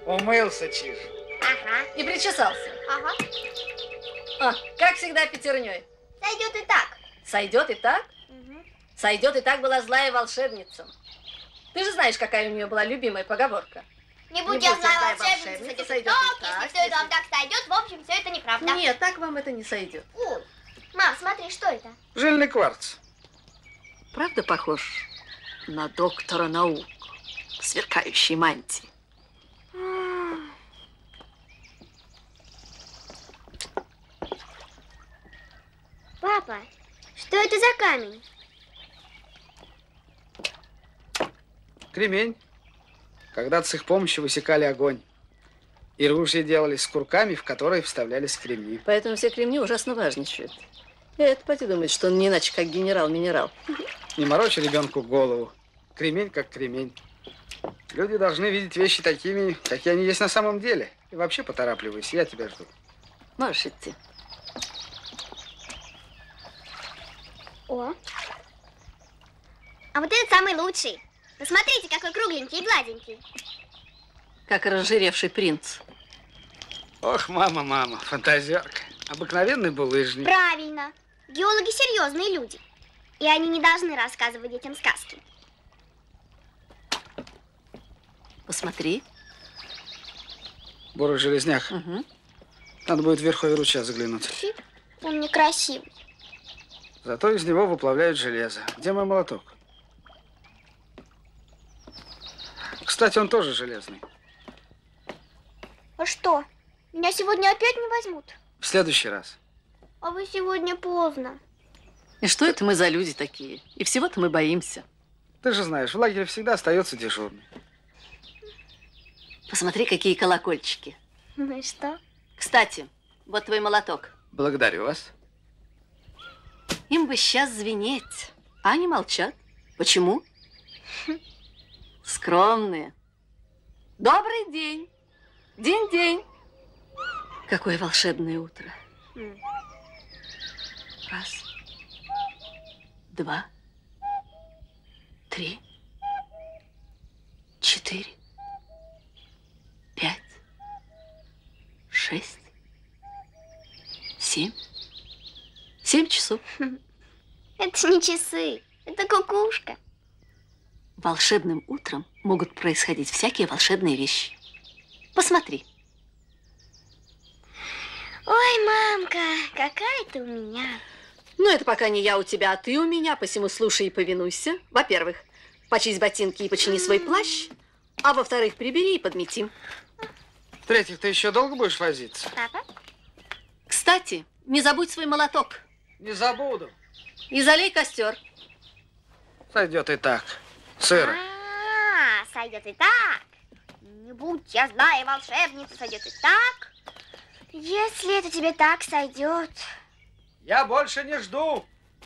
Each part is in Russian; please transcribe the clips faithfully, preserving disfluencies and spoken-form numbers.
Умылся, Чиж. Ага. И причесался. Ага. А, как всегда, пятерней. Сойдет и так. Сойдет и так? Угу. Сойдет и так была злая волшебница. Ты же знаешь, какая у нее была любимая поговорка. Не будь я злая волшебница, сойдет и так, если все это вам так сойдет, в общем, все это неправда. Нет, так вам это не сойдет. Ой, мам, смотри, что это? Жильный кварц. Правда похож на доктора наук в сверкающей мантии? Папа, что это за камень? Кремень. Когда-то с их помощью высекали огонь. И ружья делали с курками, в которые вставлялись кремни. Поэтому все кремни ужасно важничают. И это поди думает, что он не иначе, как генерал-минерал. Не морочь ребенку голову. Кремень как кремень. Люди должны видеть вещи такими, какие они есть на самом деле. И вообще поторапливайся, я тебя жду. Можешь идти. О, а вот этот самый лучший. Посмотрите, какой кругленький и гладенький. Как разжиревший принц. Ох, мама, мама, фантазерка. Обыкновенный булыжник. Правильно. Геологи серьезные люди. И они не должны рассказывать детям сказки. Посмотри. Бурый железняк. Угу. Надо будет в Верховье ручья заглянуть. Фи, он некрасивый. Зато из него выплавляют железо. Где мой молоток? Кстати, он тоже железный. А что? Меня сегодня опять не возьмут? В следующий раз. А вы сегодня поздно. И что это мы за люди такие? И всего-то мы боимся. Ты же знаешь, в лагере всегда остается дежурный. Посмотри, какие колокольчики. Ну и что? Кстати, вот твой молоток. Благодарю вас. Им бы сейчас звенеть, а они молчат. Почему? Скромные. Добрый день. День-день. Какое волшебное утро. Раз, два, три, четыре, пять, шесть, семь. Семь часов. Это ж не часы, это кукушка. Волшебным утром могут происходить всякие волшебные вещи. Посмотри. Ой, мамка, какая ты у меня. Ну, это пока не я у тебя, а ты у меня, посему слушай и повинуйся. Во-первых, почисть ботинки и почини свой плащ. А во-вторых, прибери и подмети. В-третьих, ты еще долго будешь возиться? Папа? Кстати, не забудь свой молоток. Не забуду. И залей костер. Сойдет и так. Сыро. А, сойдет и так. Не будь я злая волшебница, сойдет и так. Если это тебе так сойдет. Я больше не жду.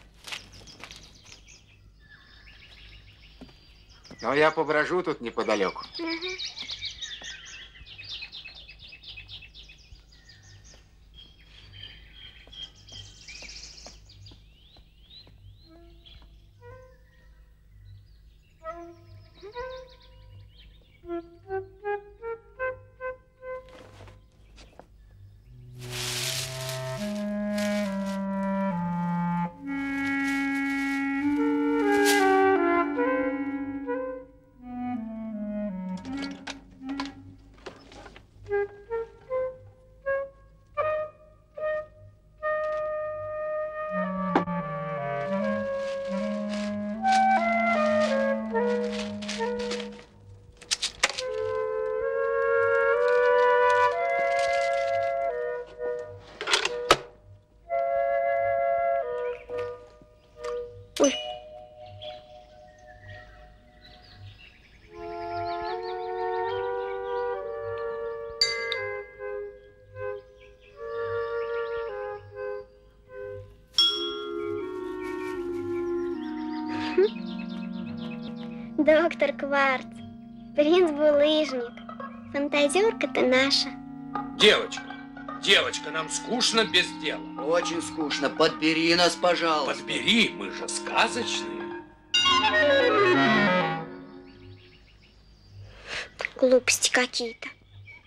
Но я поброжу тут неподалеку. Угу. Доктор Кварц, принц Булыжник, фантазерка-то наша. Девочка, девочка, нам скучно без дела. Очень скучно. Подбери нас, пожалуйста. Подбери, мы же сказочные. Глупости какие-то.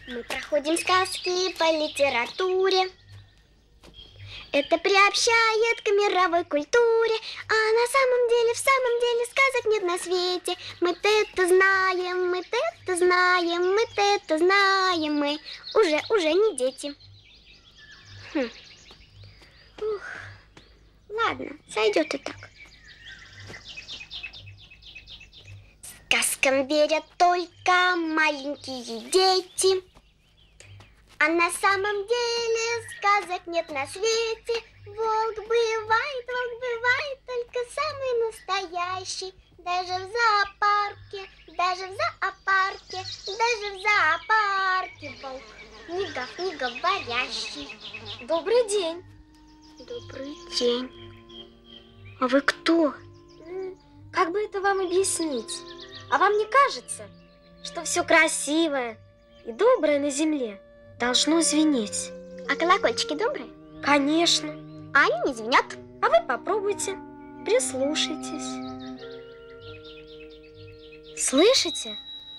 Мы проходим сказки по литературе. Это приобщает к мировой культуре. А на самом деле, в самом деле сказок нет на свете. Мы-то это знаем, мы-то это знаем, мы-то это знаем. Мы уже, уже не дети. Хм. Ух. Ладно, сойдет и так. Сказкам верят только маленькие дети. А на самом деле сказок нет на свете. Волк бывает, волк бывает только самый настоящий. Даже в зоопарке, даже в зоопарке, даже в зоопарке волк ни гав, ни говорящий. Добрый день. Добрый день. А вы кто? Как бы это вам объяснить? А вам не кажется, что все красивое и доброе на земле должно звенеть? А колокольчики добрые? Конечно. А они не звенят. А вы попробуйте, прислушайтесь. Слышите?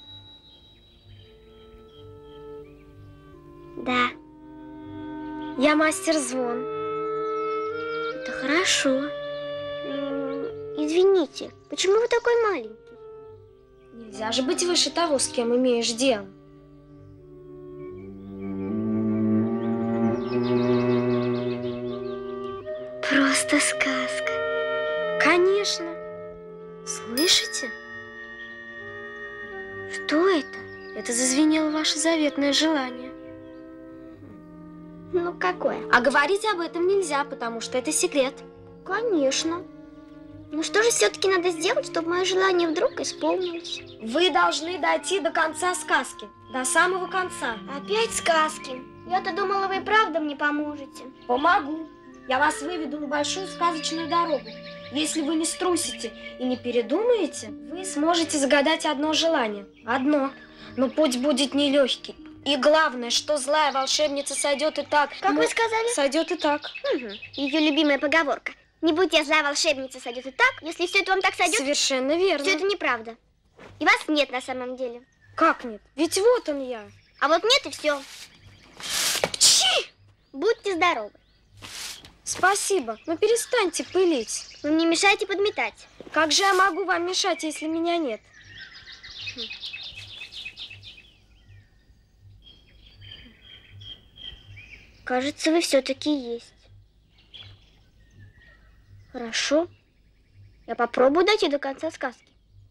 Да. Я мастер звон. Это хорошо. Извините, почему вы такой маленький? Нельзя же быть выше того, с кем имеешь дело. Просто сказка. Конечно. Слышите? Что это? Это зазвенело ваше заветное желание. Ну, какое? А говорить об этом нельзя, потому что это секрет. Конечно. Ну что же все-таки надо сделать, чтобы мое желание вдруг исполнилось? Вы должны дойти до конца сказки, до самого конца. Опять сказки? Я-то думала, вы и правда мне поможете. Помогу. Я вас выведу на большую сказочную дорогу. Если вы не струсите и не передумаете, вы сможете загадать одно желание. Одно. Но путь будет нелегкий. И главное, что злая волшебница сойдет и так. Как ну, вы сказали? Сойдет и так. Угу. Ее любимая поговорка. Не будь я злая волшебница, сойдет и так. Если все это вам так сойдет, совершенно верно. Все это неправда. И вас нет на самом деле. Как нет? Ведь вот он я. А вот нет и все. Пчи! Будьте здоровы. Спасибо, но перестаньте пылить. Вы мне мешаете подметать. Как же я могу вам мешать, если меня нет? Кажется, вы все-таки есть. Хорошо. Я попробую дойти до конца сказки.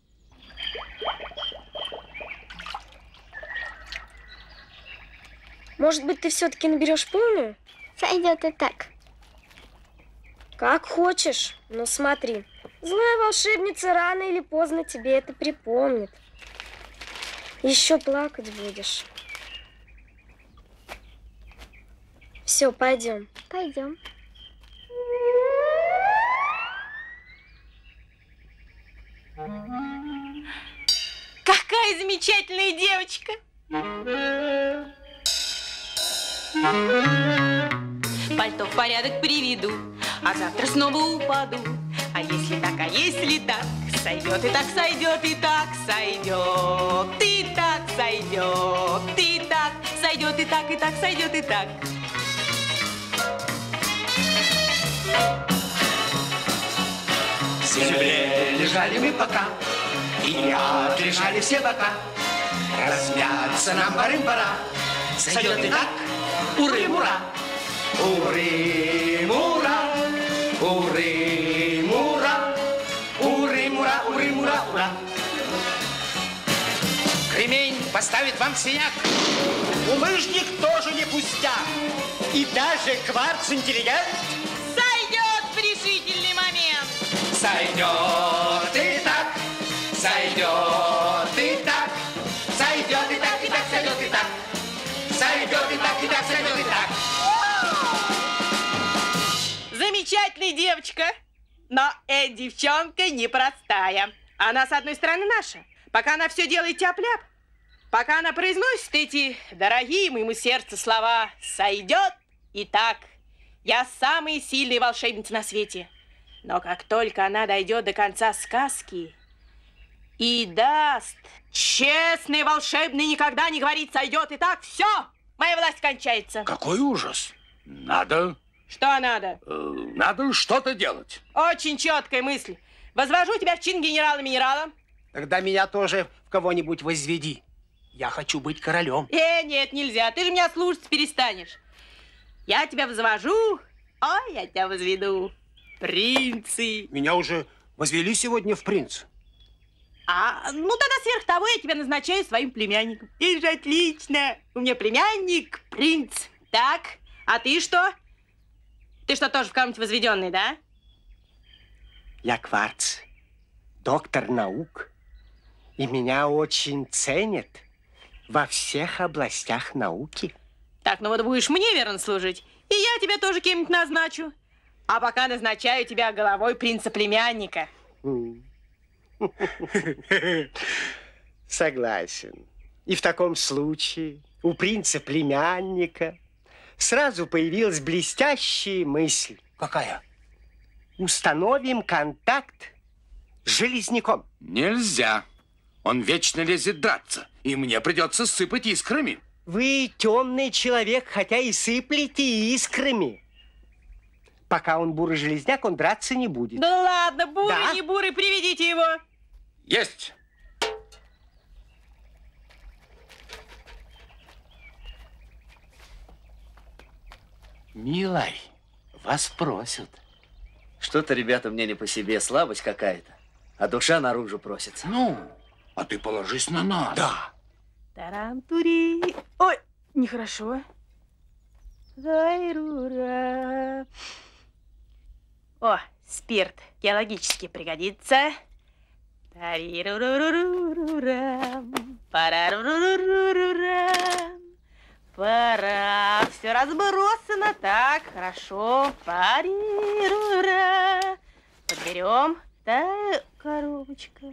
Может быть, ты все-таки наберешь полную? Сойдет и так. Как хочешь, но смотри. Злая волшебница рано или поздно тебе это припомнит. Еще плакать будешь. Все, пойдем. Пойдем. Какая замечательная девочка! Пальто в порядок приведу, а завтра снова упаду. А если так, а если так, сойдет и так, сойдет и так, сойдет и так, сойдет и так, сойдет и так, и так, сойдет и так. В земле лежали мы пока, и отлежали все бока. Размяться нам порым-пора, сойдет и так, уры-мура. Уры-мура, уры-мура, уры-мура, уры-мура, ура. Кремень поставит вам синяк, булыжник тоже не пустяк, и даже кварц-интеллигент Сойдет в решительный момент. сойдет и так, сойдет и так, сойдет и так, и так, сойдет и так, сойдет и так, и так, сойдет и так. Замечательная девочка, но эта девчонка непростая. Она, с одной стороны, наша. Пока она все делает тяп-ляп, пока она произносит эти дорогие моему сердцу слова «сойдет и так». Я самая сильная волшебница на свете. Но как только она дойдет до конца сказки, И даст. Честный, волшебный, никогда не говорит, сойдет. И так, все, моя власть кончается. Какой ужас. Надо... Что надо? Э, надо что-то делать. Очень четкая мысль. Возвожу тебя в чин генерала-минерала. Тогда меня тоже в кого-нибудь возведи. Я хочу быть королем. Э, нет, нельзя. Ты же меня слушать перестанешь. Я тебя возвожу, а я тебя возведу. Принцы. Меня уже возвели сегодня в принц. А, ну тогда сверх того я тебя назначаю своим племянником. И же отлично. У меня племянник принц. Так, а ты что? Ты что, тоже в кого-нибудь возведенный, да? Я Кварц, доктор наук. И меня очень ценят во всех областях науки. Так, ну вот будешь мне верно служить, и я тебя тоже кем-нибудь назначу. А пока назначаю тебя головой принца-племянника. Согласен. И в таком случае у принца-племянника сразу появилась блестящая мысль. Какая? Установим контакт с Железняком. Нельзя. Он вечно лезет драться, и мне придется сыпать искрами. Вы темный человек, хотя и сыплете искрами. Пока он бурый железняк, он драться не будет. Да ладно, бурый, да? не бурый, приведите его. Есть. Милай, вас просят. Что-то, ребята, мне не по себе, слабость какая-то. А душа наружу просится. Ну, а ты положись на нас. Да. Тарам-тури. Ой, нехорошо. Ай-рура. О, спирт геологически пригодится. Тари-ру-ру-ру-ру-рам. Пара-ру-ру-ру-ру-рам. Пора. Все разбросано. Так, хорошо. Пари-ру-ра. Подберем. Да, коробочка.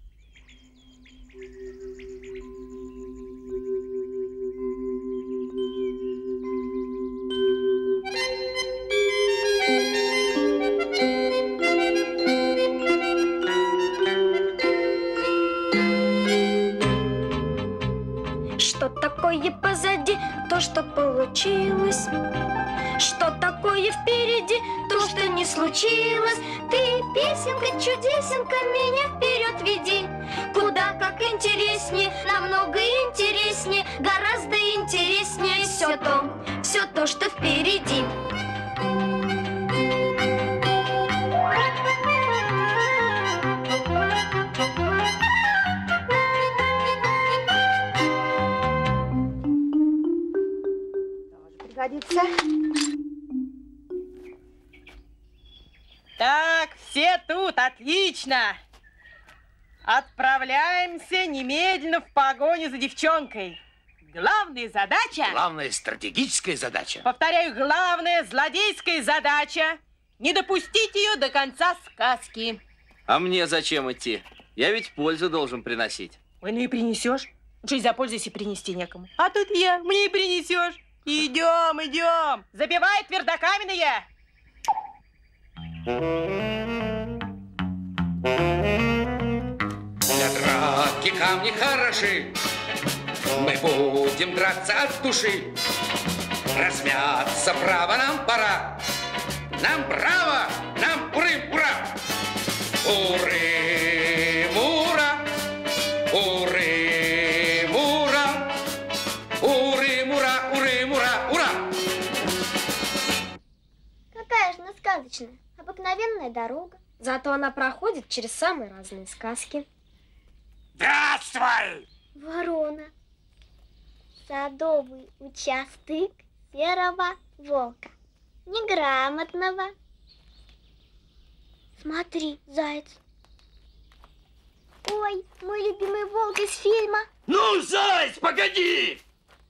Что такое позади, то, что получилось? Что такое впереди, то, что не случилось? Ты, песенка, чудесенка, меня вперед веди. Куда как интереснее, намного интереснее, гораздо интереснее все то, все то, что впереди. Годится. Так, все тут, отлично. Отправляемся немедленно в погоню за девчонкой. Главная задача... Главная стратегическая задача. Повторяю, главная злодейская задача — не допустить ее до конца сказки. А мне зачем идти? Я ведь пользу должен приносить. Ой, ну и принесешь. Жизнь за пользу, если принести некому. А тут я, мне и принесешь. Идем, идем. Забивай твердокаменные. Для драки камни хороши. Мы будем драться от души. Размяться право нам пора. Нам право, нам урым, ура! Урым, ура! Урым, ура! Урым, ура, урым, ура, ура! Какая же она сказочная. Обыкновенная дорога. Зато она проходит через самые разные сказки. Здравствуй! Ворона. Садовый участок серого волка. Неграмотного. Смотри, заяц. Ой, мой любимый волк из фильма. Ну, заяц, погоди!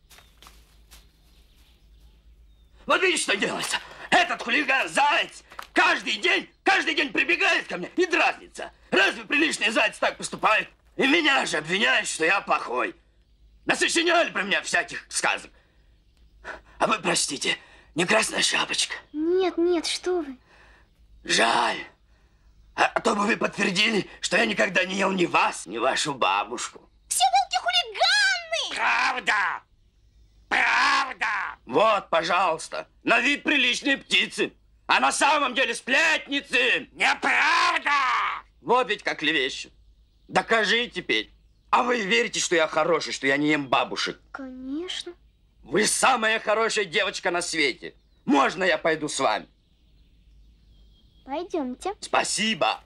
Вот видишь, что делается. Этот хулиган, заяц, каждый день, каждый день прибегает ко мне и дразнится. Разве приличный заяц так поступает? И меня же обвиняют, что я плохой. Насочиняли про меня всяких сказок. А вы, простите, не Красная Шапочка? Нет, нет, что вы. Жаль. А то бы вы подтвердили, что я никогда не ел ни вас, ни вашу бабушку. Все волки хулиганы! Правда! Правда! Вот, пожалуйста, на вид приличные птицы, а на самом деле сплетницы. Неправда! Вот ведь как клевещут. Докажи теперь. А вы верите, что я хороший, что я не ем бабушек? Конечно. Вы самая хорошая девочка на свете. Можно я пойду с вами? Пойдемте. Спасибо.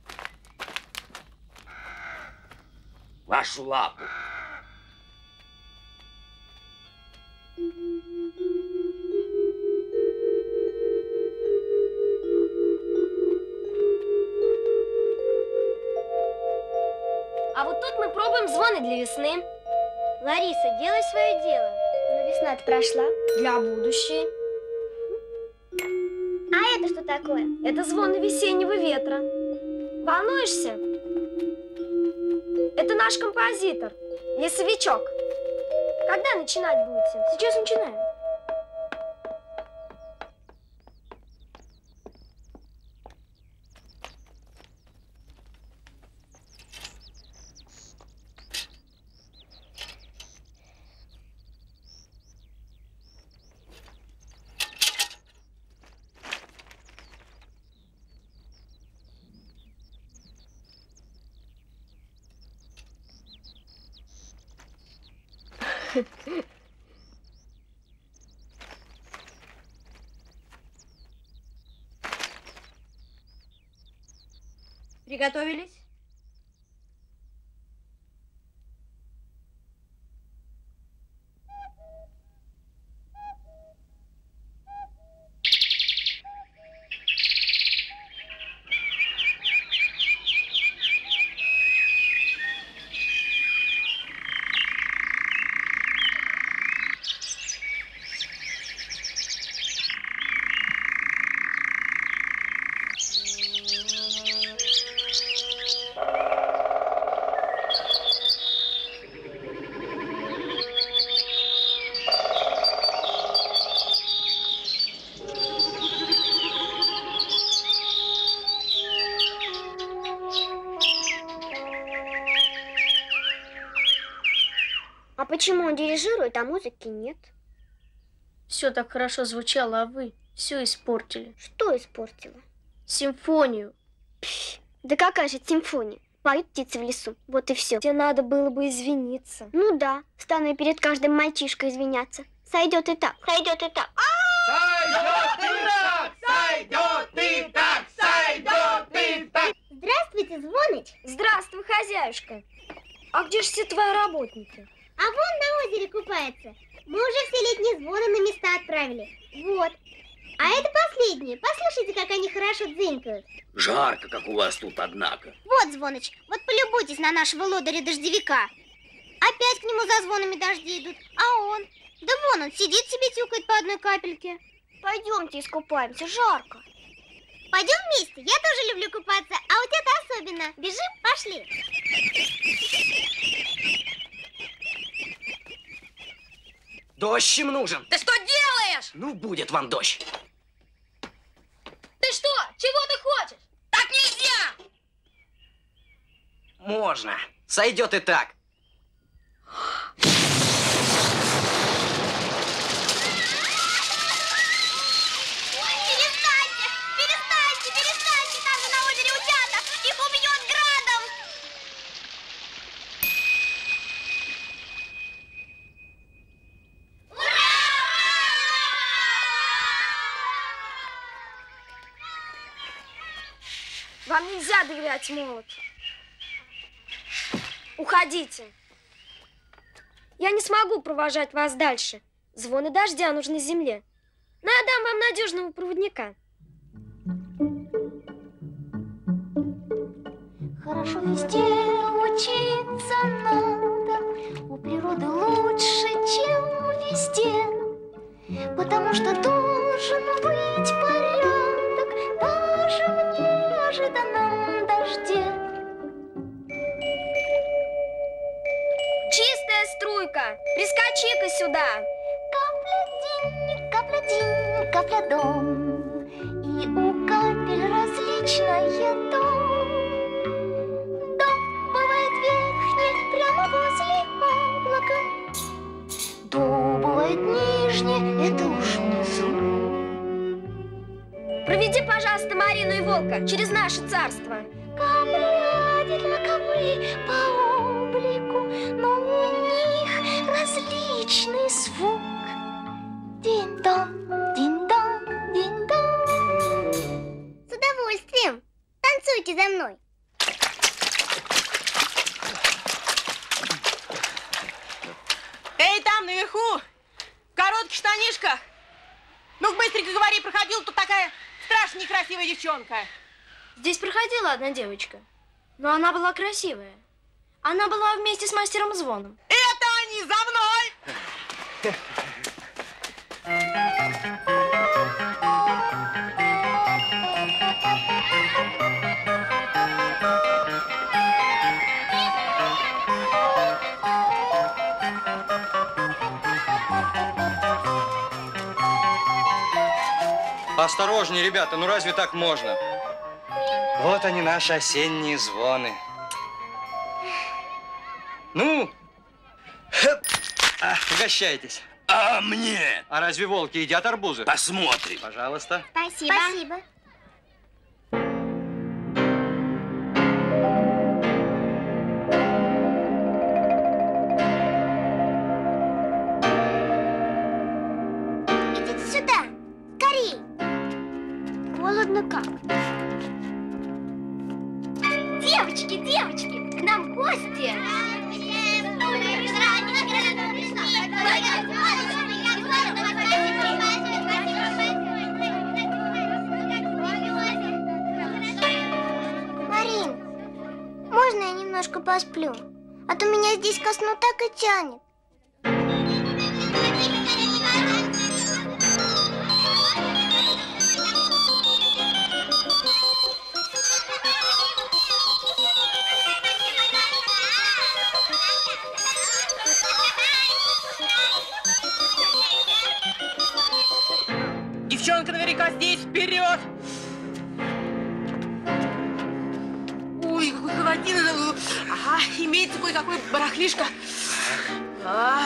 Вашу лапу. А вот тут мы пробуем звоны для весны. Лариса, делай свое дело. Но весна-то прошла. Для будущей. А это что такое? Это звоны весеннего ветра. Волнуешься? Это наш композитор, лесовичок. Когда начинать будете? Сейчас начинаем. Приготовились? А почему он дирижирует, а музыки нет? Все так хорошо звучало, а вы все испортили. Что испортила? Симфонию. Пф, да какая же симфония? Поют птицы в лесу, вот и все. Тебе надо было бы извиниться. Ну да, стану я перед каждым мальчишкой извиняться. Сойдет и так, сойдет и так. Сойдет и так, сойдет и так, сойдет и так. Здравствуйте, Звоныч. Здравствуй, хозяюшка. А где же все твои работники? А вон на озере купается. Мы уже все летние звоны на места отправили. Вот. А это последние. Послушайте, как они хорошо дзынькают. Жарко, как у вас тут, однако. Вот, Звоныч, вот полюбуйтесь на нашего лодыря-дождевика. Опять к нему за звонами дожди идут. А он? Да вон он сидит себе, тюкает по одной капельке. Пойдемте искупаемся, жарко. Пойдем вместе, я тоже люблю купаться, а у тебя-то особенно. Бежим, пошли. Дождь им нужен. Ты что делаешь? Ну, будет вам дождь. Ты что? Чего ты хочешь? Так нельзя! Можно. Сойдет и так. Перестаньте, перестаньте, перестаньте, там же на озере утята, их убьет градом. Вам нельзя доверять молот. Уходите. Я не смогу провожать вас дальше. Звоны дождя нужны земле. Но я дам вам надежного проводника. Хорошо везде учиться надо, у природы лучше, чем везде, потому что должен быть порядок даже в неожиданном дожде. Чистая струйка, прискочи-ка сюда. Капля день, капля день, капля дом, и у капель различная дом. волка через наше царство. Камни одинаковы по облику, но у них различный звук. Динь-дон, динь-дон, динь-дон. С удовольствием. Танцуйте за мной. Эй, там наверху, в коротких штанишках. Ну, быстренько говори, проходила тут такая страшно некрасивая девчонка. Здесь проходила одна девочка, но она была красивая. Она была вместе с мастером Звоном. Это они за мной! Осторожнее, ребята, ну разве так можно? Вот они, наши осенние звоны. Ну, а, угощайтесь. А мне? А разве волки едят арбузы? Посмотрим. Пожалуйста. Спасибо. Спасибо. Идите сюда. Скорей. Холодно как. Девочки, девочки, к нам гости. Марин, можно я немножко посплю? А то меня здесь ко сну так и тянет. Девчонка наверняка здесь, вперед! Ой, какой холодина. Ага, имеется кое-какой барахлишко. А.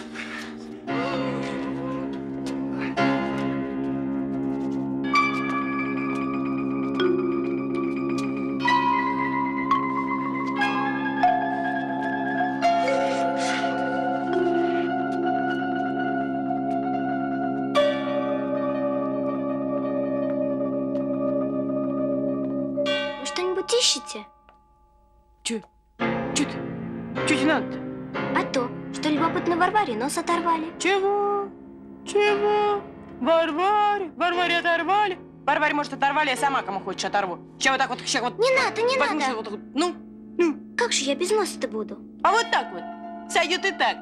Ищете? Че? Че ты? Че тебе надо-то? А то, что любопытно Варваре нос оторвали. Чего? Чего? Варваре? Варваре оторвали? Варваре, может, оторвали, я сама кому хочешь оторву. Сейчас вот так вот, сейчас вот... Не надо, не надо. Вот, вот, ну, ну. Как же я без носа-то буду? А вот так вот. Сойдет и так.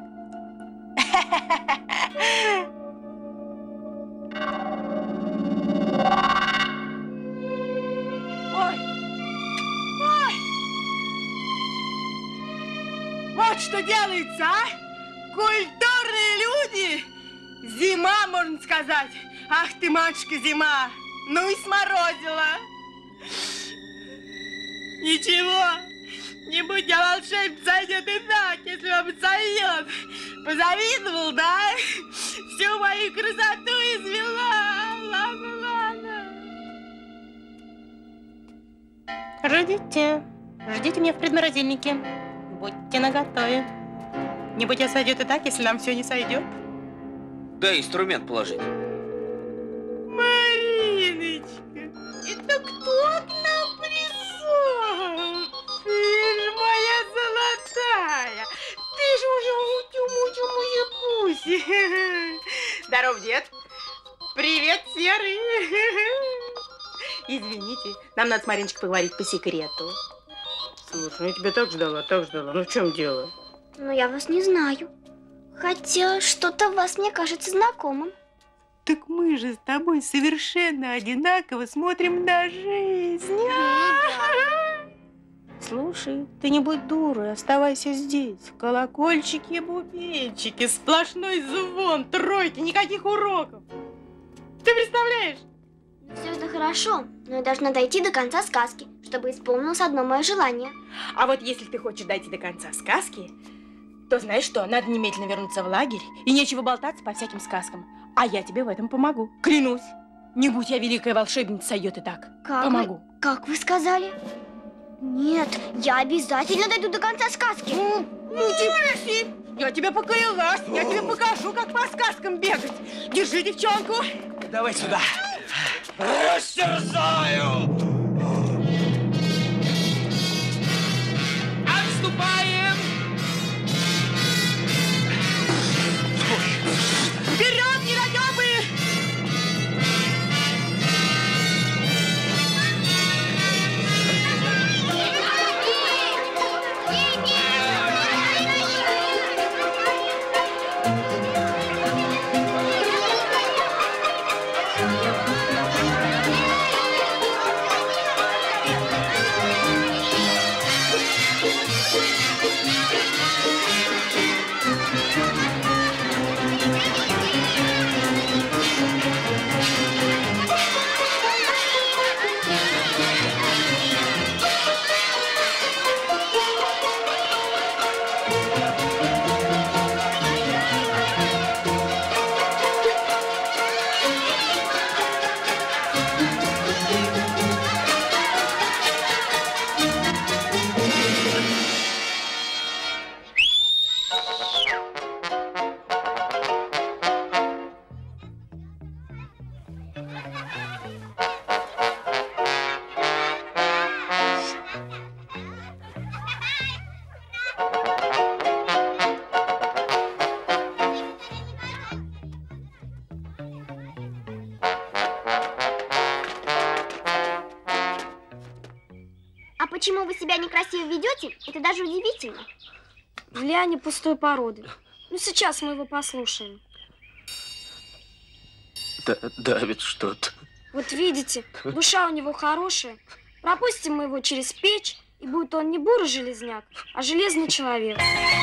Ой. Ой. Вот что делается, а? Культурные люди. Зима, можно сказать. Ах ты, матушка, зима. Ну и сморозила. Ничего. Не будь я волшебник, сойдет и так, если вам сойдет. Позавидовал, да? Всю мою красоту извела. Ладно, ладно. Ждите. Ждите меня в предморозильнике. Будьте наготове. Не будь я сойдет и так, если нам все не сойдет. Да, инструмент положить. Мариночка, это кто к нам пришел? Ты ж моя золотая, ты ж уже мутю-мутю моя пуси. Здоров, дед. Привет, Серый. Извините, нам надо с Мариночкой поговорить по секрету. Слушай, ну я тебя так ждала, так ждала. Ну в чем дело? Ну я вас не знаю. Хотя что-то в вас мне кажется знакомым. Так мы же с тобой совершенно одинаково смотрим на жизнь. Слушай, ты не будь дурой, оставайся здесь. Колокольчики, бубенчики, сплошной звон, тройки, никаких уроков. Ты представляешь? Все это хорошо, но я должна дойти до конца сказки, чтобы исполнилось одно мое желание. А вот если ты хочешь дойти до конца сказки, то знаешь что, надо немедленно вернуться в лагерь, и нечего болтаться по всяким сказкам. А я тебе в этом помогу, клянусь. Не будь я великая волшебница, сойдет и так. Как Помогу. Вы... Как вы сказали? Нет, я обязательно дойду до конца сказки. Ну, ну терпи. Я тебе поклялась, я тебе покажу, как по сказкам бегать. Держи девчонку. Давай сюда. Растерзаю! Отступаем! Вперед, недотепы! Почему вы себя некрасиво ведете, это даже удивительно. Ляня пустой породы. Ну, сейчас мы его послушаем. Да, давит что-то. Вот видите, душа у него хорошая. Пропустим мы его через печь, и будет он не бурый железняк, а железный человек.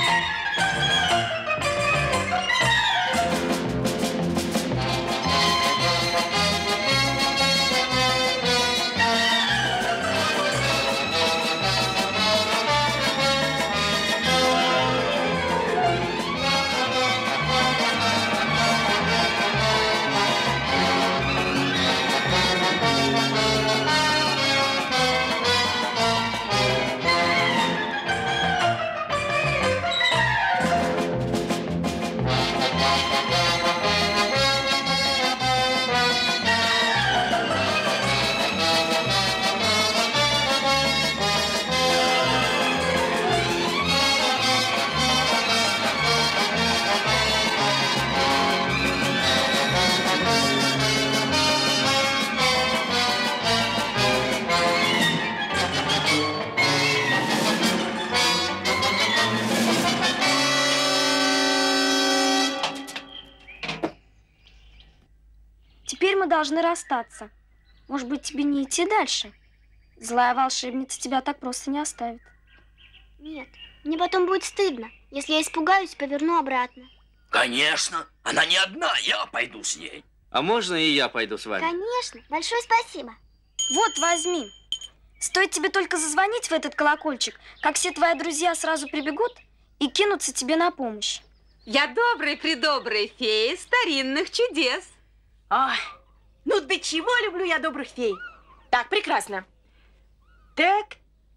Теперь мы должны расстаться. Может быть, тебе не идти дальше? Злая волшебница тебя так просто не оставит. Нет, мне потом будет стыдно, если я испугаюсь и поверну обратно. Конечно, она не одна, я пойду с ней. А можно и я пойду с вами? Конечно, большое спасибо. Вот, возьми. Стоит тебе только зазвонить в этот колокольчик, как все твои друзья сразу прибегут и кинутся тебе на помощь. Я добрая-предобрая фея старинных чудес. Ой, ну до чего люблю я добрых фей. Так, прекрасно. Так.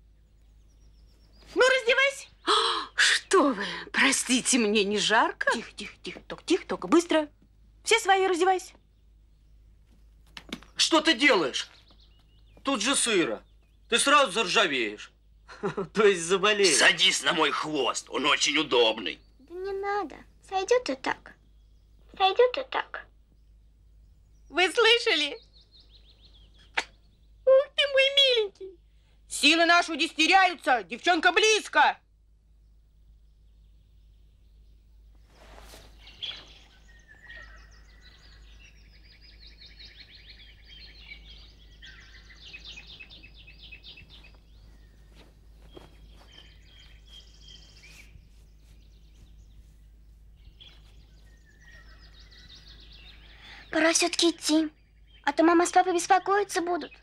Ну, раздевайся. Что вы, простите, мне не жарко? Тихо, тихо, тихо, только тихо, только быстро. Все свои раздевайся. Что ты делаешь? Тут же сыро. Ты сразу заржавеешь. То есть заболеешь. Садись на мой хвост, он очень удобный. Да не надо, сойдет и так. Сойдет и так. Вы слышали? Ух ты, мой миленький. Силы наши здесь теряются, девчонка близко. Пора все-таки идти, а то мама с папой беспокоиться будут.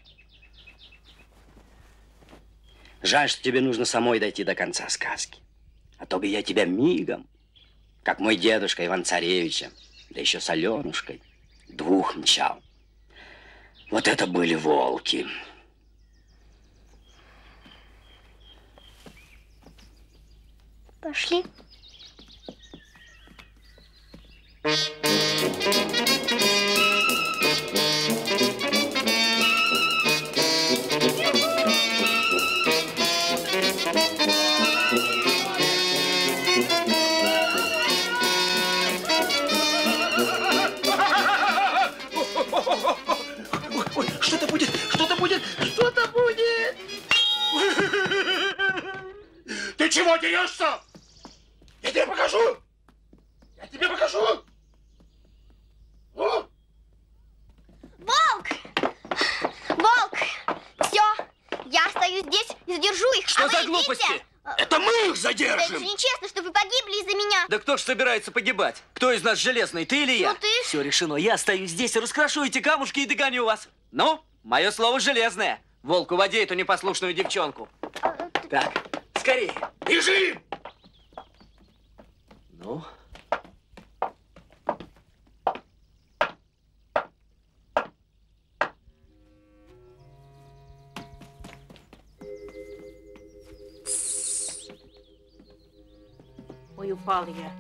Жаль, что тебе нужно самой дойти до конца сказки. А то бы я тебя мигом, как мой дедушка Иван-Царевича, да еще с Аленушкой, двух мчал. Вот это были волки. Пошли. Что-то будет, что-то будет, что-то будет. Ты чего дерешься? Я тебе покажу. Я тебе покажу. О! Волк! Волк! Все, я стою здесь и задержу их. Что а за вы глупости? идите. Это мы их Это задержим. же нечестно, что вы погибли из-за меня. Да кто ж собирается погибать? Кто из нас железный, ты или я? Ну ты. Все решено, я остаюсь здесь, раскрошу эти камушки и догоню вас. Ну, мое слово железное. Волк, уводи эту непослушную девчонку. Так, скорее. Бежим! Ну? Ой, упал я.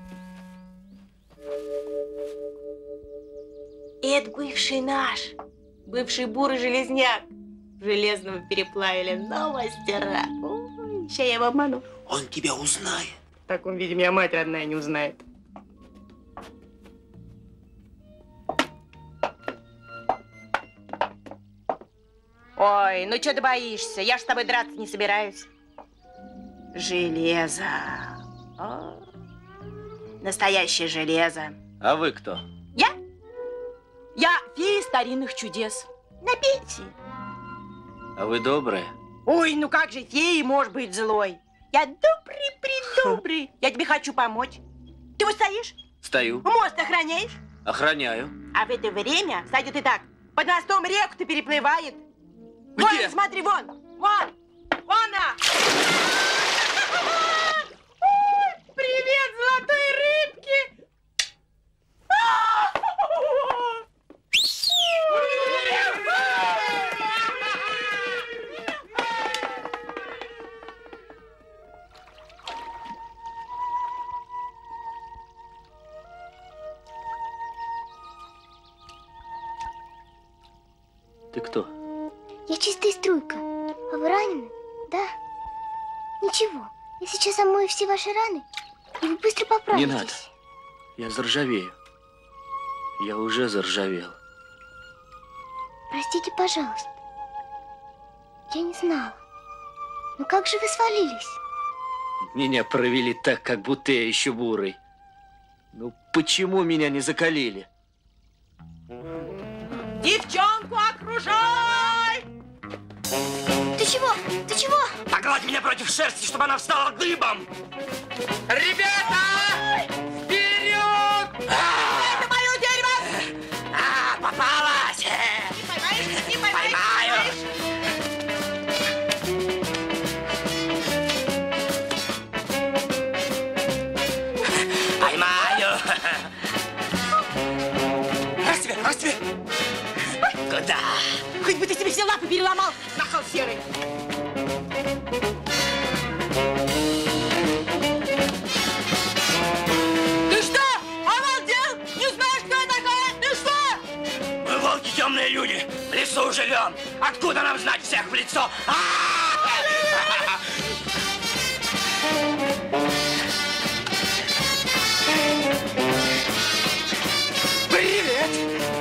Это бывший наш, бывший бурый железняк. Железного переплавили, но мастера. Ой, сейчас я его обману. Он тебя узнает. В таком виде меня мать родная не узнает. Ой, ну что ты боишься? Я ж с тобой драться не собираюсь. Железо. О, настоящее железо. А вы кто? Я? Я фея старинных чудес. На пенсии. А вы добрая? Ой, ну как же фея может быть злой? Я добрый-предобрый. Я тебе хочу помочь. Ты вот стоишь? Стою. Мост охраняешь? Охраняю. А в это время сойдет и так. Под мостом реку-то переплывает. Где? Вон, смотри, вон. Вон. Вон она. Привет, золотой рыбки. Ты кто? Я чистая струйка. А вы ранены? Да? Ничего. Я сейчас омою все ваши раны, и вы быстро поправитесь. Не надо. Я заржавею. Я уже заржавел. Простите, пожалуйста. Я не знала. Ну как же вы свалились? Меня провели так, как будто я еще бурый. Ну почему меня не закалили? Девчонку окружай! Ты чего? Ты чего? Погладь меня против шерсти, чтобы она встала дыбом. Ребята! Вперед! Это мое дерево! А, попалась! Не поймаешь? Не поймаешь? Поймаю! Раз тебе, раз тебе! Куда? Хоть бы ты себе все лапы переломал, нахал серый. Ты что, обалдел? Не знаешь, кто я такая? Ты что? Мы волки темные люди, в лесу живем. Откуда нам знать всех в лицо? А-а-а! Привет!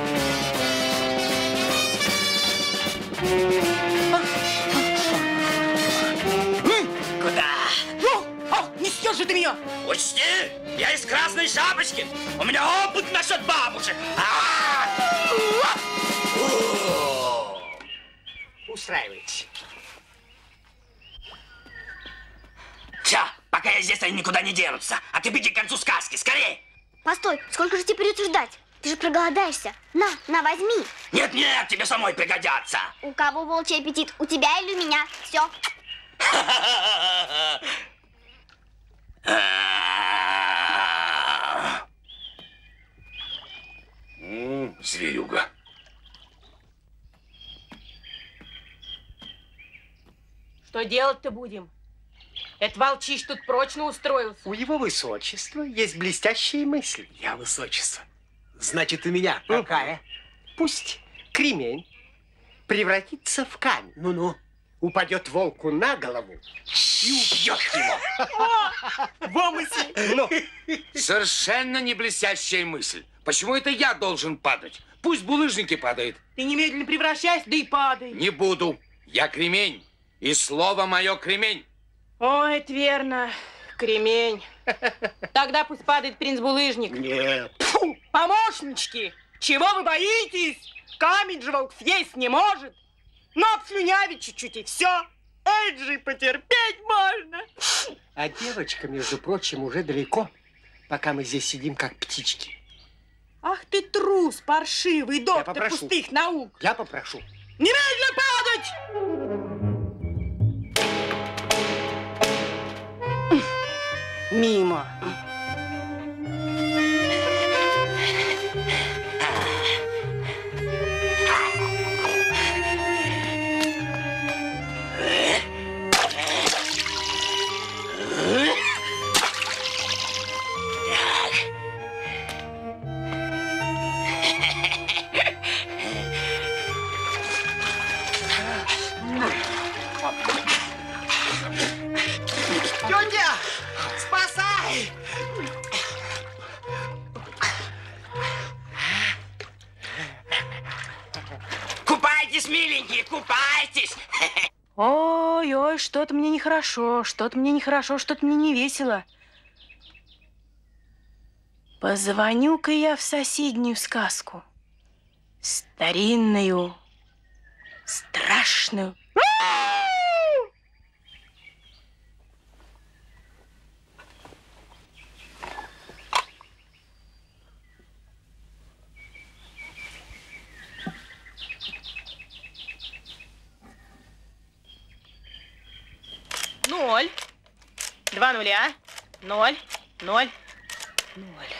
Куда? Ну, о, не съешь же ты меня! Учти, я из Красной Шапочки. У меня опыт насчет бабушек. А-а-а! Устраивайтесь. Все, пока я здесь, они никуда не денутся. А ты беги к концу сказки, скорее. Постой, сколько же тебе придется ждать? Ты же проголодаешься. На, на, возьми. Нет-нет, тебе самой пригодятся. У кого волчий аппетит? У тебя или у меня? Все. Зверюга. Что делать-то будем? Это волчищ тут прочно устроился. У его высочества есть блестящие мысли. Я высочество. Значит, у меня какая? Пусть кремень превратится в камень. Ну-ну. Упадет волку на голову и убьет его. Вымысел. Ну. Совершенно не блестящая мысль. Почему это я должен падать? Пусть булыжники падают. Ты немедленно превращайся, да и падай. Не буду. Я кремень. И слово мое кремень. Ой, это верно. Кремень. Тогда пусть падает принц Булыжник. Нет. Фу, помощнички, чего вы боитесь? Камень же волк съесть не может. Но обслюнявить чуть-чуть и все. Это же потерпеть можно. А девочка, между прочим, уже далеко, пока мы здесь сидим, как птички. Ах ты трус, паршивый доктор пустых наук. Я попрошу. Немедленно падать! Мимо. Тетя, спасай! Купайтесь, миленькие, купайтесь! Ой-ой, что-то мне нехорошо, что-то мне нехорошо, что-то мне не весело. Позвоню-ка я в соседнюю сказку. Старинную, страшную. Ноль, два нуля, ноль, ноль, ноль.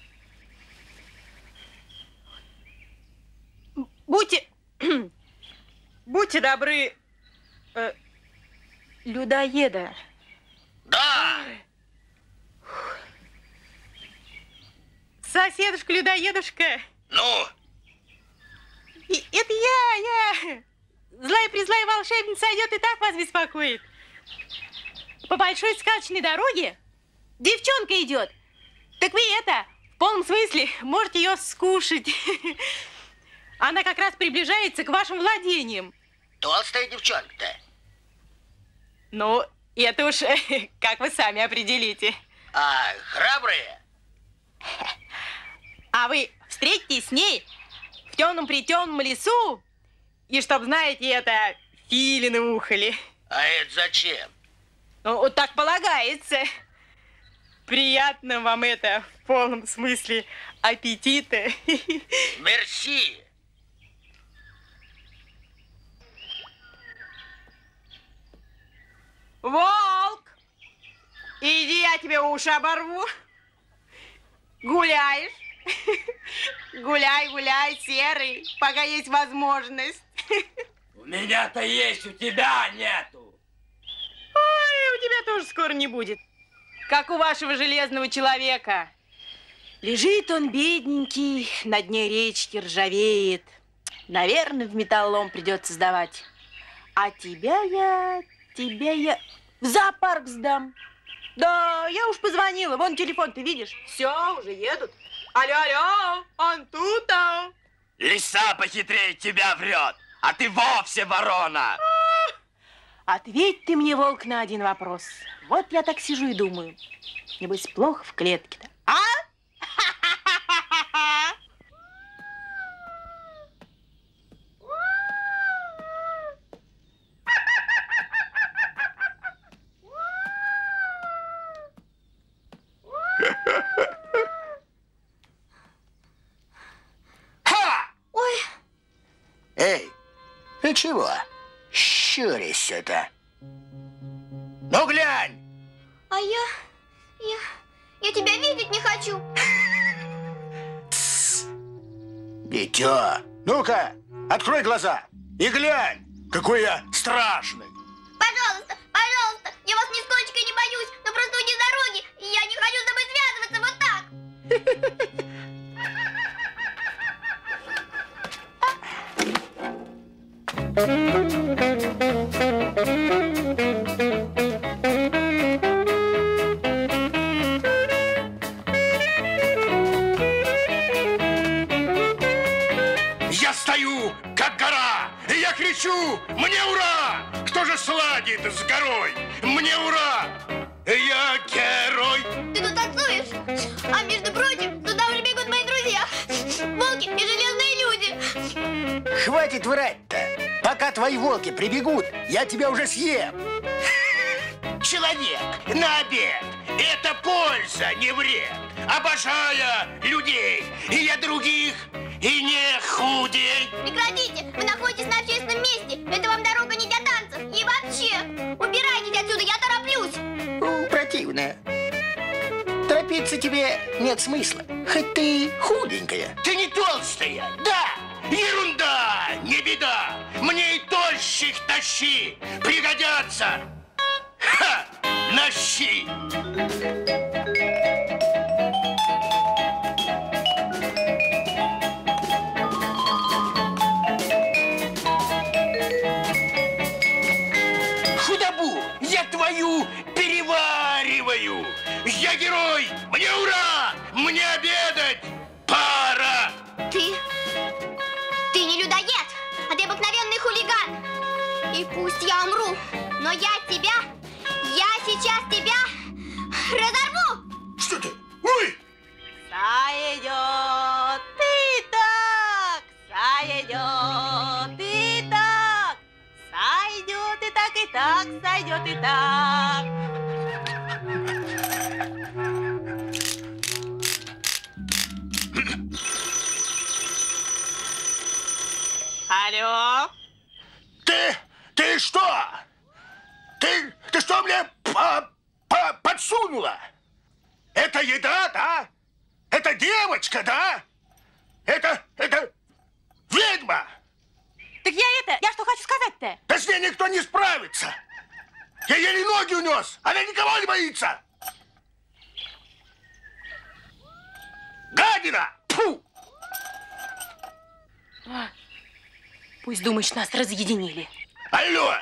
Будьте, будьте добры, э, людоеда. Да! Соседушка-людоедушка. Ну? И, это я, я. Злая-призлая волшебница идет и так вас беспокоит. По большой сказочной дороге девчонка идет. Так вы это, в полном смысле, можете ее скушать. Она как раз приближается к вашим владениям. Толстая девчонка-то. Ну, это уж как вы сами определите. А храбрые? А вы встретитесь с ней в темном-притемном лесу, и чтоб, знаете, это филины ухали. А это зачем? Ну, вот так полагается. Приятно вам это в полном смысле аппетита. Мерси. Волк, иди, я тебе уши оборву. Гуляешь? Гуляй, гуляй, серый, пока есть возможность. У меня-то есть, у тебя нету. Ой, у тебя тоже скоро не будет. Как у вашего железного человека. Лежит он бедненький, на дне речки ржавеет. Наверное, в металлолом придется сдавать. А тебя я, тебя я в зоопарк сдам. Да, я уж позвонила. Вон телефон, ты видишь? Все, уже едут. Алло, алло, он тут-то. Лиса похитрее тебя врет, а ты вовсе ворона. Ответь ты мне, волк, на один вопрос. Вот я так сижу и думаю. Небось, плохо в клетке-то. А? Ой. Эй, ты чего? Щуришься-то? Ну, глянь! А я... я... я тебя видеть не хочу. Дитя, ну-ка, открой глаза и глянь, какой я страшный. Пожалуйста, пожалуйста, я вас нисколько Я стою, как гора, и я кричу: мне ура! Кто же сладит с горой? Мне ура! Я герой! Ты тут танцуешь? А между прочим, туда уже бегут мои друзья. Волки и железные люди. Хватит врать-то. Пока твои волки прибегут, я тебя уже съем. Человек на обед – это польза, не вред. Обожая людей, и я других, и не худей. Прекратите, вы находитесь на общественном месте. Это вам дорога не для танцев. И вообще, убирайтесь отсюда, я тороплюсь. У, противно. Торопиться тебе нет смысла. Хоть ты худенькая. Ты не толстая, да? Ерунда, не беда. Мне и тощих тащи пригодятся. Ха! На щи! Худобу я твою перевариваю. Я герой, мне ура, мне обедать пора. Ты... Ты не людоед, а ты обыкновенный хулиган. И пусть я умру, но я тебя... Я сейчас тебя разорву! Что ты? Ой! Сойдет и так, сойдет и так, сойдет и так, и так, сойдет и так. Алло? Ты, ты что? Ты, ты что мне по, по, подсунула? Это еда, да? Это девочка, да? Это, это ведьма. Так я это, я что хочу сказать-то? Да с ней никто не справится. Я еле ноги унес, она никого не боится. Гадина! Фу! Пусть думаешь, нас разъединили. Алло!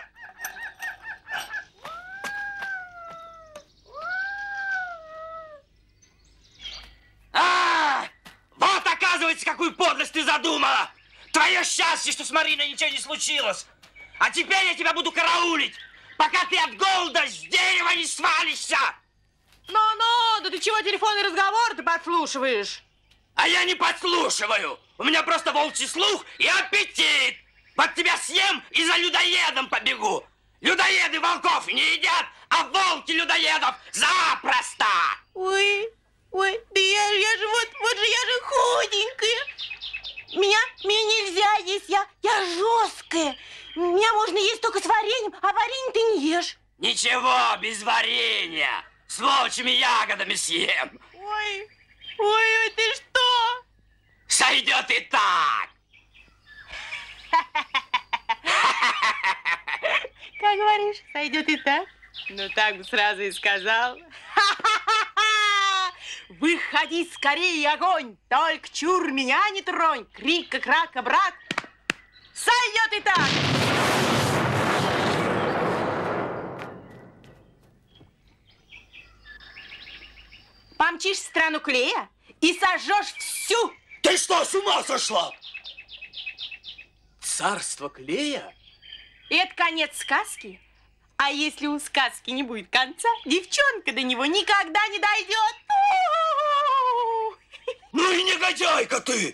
А! Вот, оказывается, какую подлость ты задумала! Твое счастье, что с Мариной ничего не случилось! А теперь я тебя буду караулить, пока ты от голода с дерева не свалишься! Ну-ну, да ты чего телефонный разговор ты подслушиваешь? А я не подслушиваю! У меня просто волчий слух и аппетит! Вот тебя съем и за людоедом побегу! Людоеды волков не едят, а волки людоедов запросто! Ой, ой, да я, я же вот, вот же я же худенькая. Меня, меня нельзя есть, я, я жесткая. Меня можно есть только с вареньем, а варенье ты не ешь. Ничего, без варенья. С волчьими ягодами съем. Ой, ой, ой, ты что? Сойдет и так. Как говоришь, сойдет и так? Ну так бы сразу и сказал. Выходи скорее, огонь, только чур меня не тронь. Крик, как рака, брат, сойдет и так. Помчишь в страну клея и сожжешь всю. Ты что, с ума сошла? Царство клея? Это конец сказки. А если у сказки не будет конца, девчонка до него никогда не дойдет. Ну и негодяйка ты!